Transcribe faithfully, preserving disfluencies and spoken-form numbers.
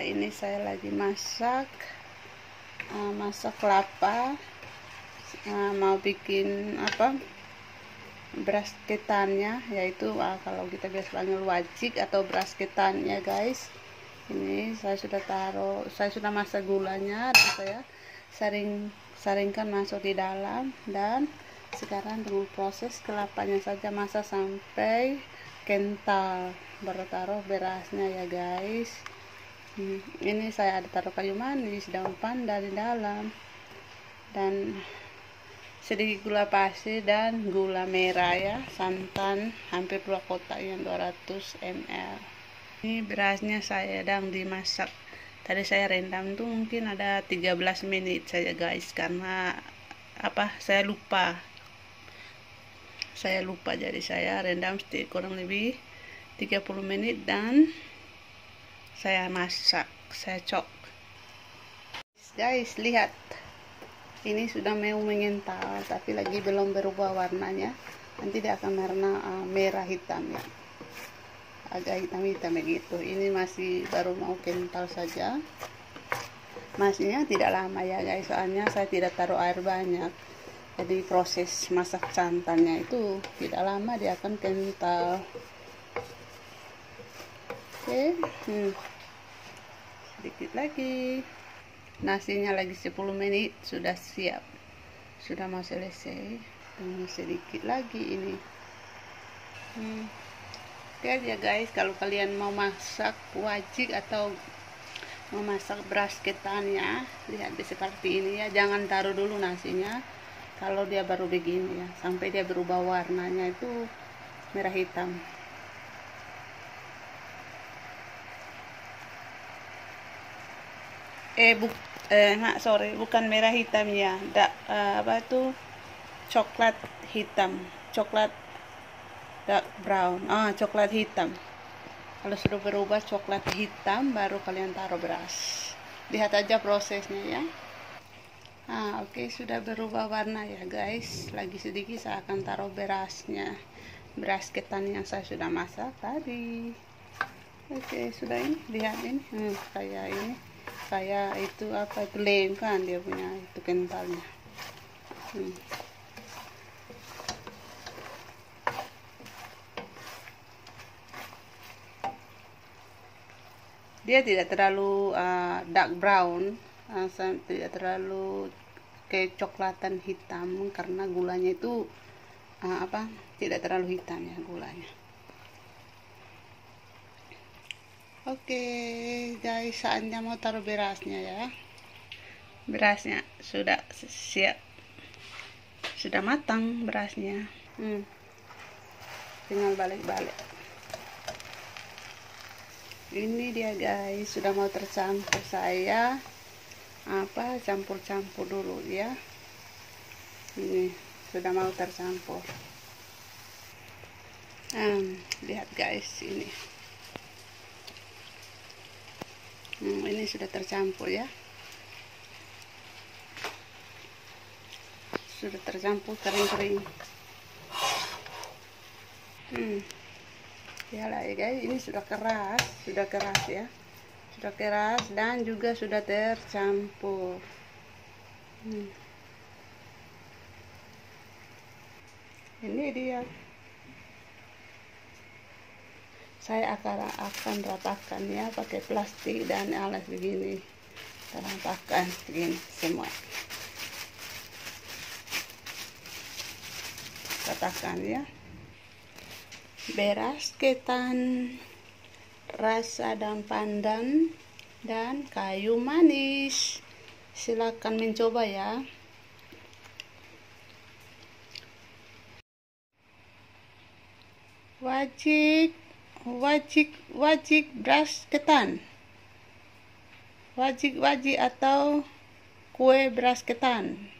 ini saya lagi masak uh, masak kelapa, uh, mau bikin apa, beras ketannya, yaitu uh, kalau kita biasa panggil wajik atau beras ketan ya guys. Ini saya sudah taruh, saya sudah masak gulanya dan saya saring saringkan masuk di dalam, dan sekarang tunggu proses kelapanya saja, masak sampai kental, baru taruh berasnya ya guys. Hmm, ini saya ada taruh kayu manis, daun pandan di dalam, dan sedikit gula pasir dan gula merah ya, santan hampir dua kotak yang dua ratus mililiter. Ini berasnya saya sedang dimasak. Tadi saya rendam tuh mungkin ada tiga belas menit saja guys, karena apa, saya lupa. Saya lupa jadi saya rendam kurang lebih tiga puluh menit dan saya masak, saya cok. Guys, lihat. Ini sudah mau mengental tapi lagi belum berubah warnanya. Nanti dia akan warna uh, merah hitam ya. Agak hitam-hitam begitu. Ini masih baru mau kental saja. Masihnya tidak lama ya guys, soalnya saya tidak taruh air banyak. Jadi proses masak santannya itu tidak lama, dia akan kental. Oke, hmm. sedikit lagi. Nasinya lagi sepuluh menit sudah siap, sudah mau selesai. Tunggu sedikit lagi ini. Hmm. Oke ya guys, kalau kalian mau masak wajik atau mau masak beras ketan ya, lihat seperti ini ya. Jangan taruh dulu nasinya kalau dia baru begini ya, sampai dia berubah warnanya itu merah hitam. Eh buk eh mak sorry, bukan merah hitam ya, da, uh, apa itu coklat hitam, coklat dark brown, ah coklat hitam. Kalau sudah berubah coklat hitam baru kalian taruh beras. Lihat aja prosesnya ya. Ah oke, okay, sudah berubah warna ya guys. Lagi sedikit saya akan taruh berasnya, beras ketan yang saya sudah masak tadi. Oke okay, sudah ini, lihat ini, hmm, kayak ini, kayak itu apa itu lem kan dia punya itu kentalnya. Hmm. Dia tidak terlalu uh, dark brown, uh, tidak terlalu kecoklatan hitam, karena gulanya itu uh, apa tidak terlalu hitam ya gulanya. Oke okay, guys, saatnya mau taruh berasnya ya. Berasnya sudah siap, sudah matang berasnya. Hmm. Tinggal balik-balik. Ini dia guys, sudah mau tercampur. Saya apa campur-campur dulu ya. Ini sudah mau tercampur. Hmm, lihat guys ini. Hmm, ini sudah tercampur ya. Sudah tercampur kering-kering. Hmm. Ya lah ya guys, ini sudah keras, sudah keras ya, sudah keras dan juga sudah tercampur. Hmm. Ini dia. Saya akan akan ratakan ya pakai plastik dan alas begini, kita ratakan begini semua. Ratakan ya. Beras ketan, rasa daun pandan dan kayu manis. Silakan mencoba ya. Wajik, wajik, wajik beras ketan. Wajik-wajik atau kue beras ketan.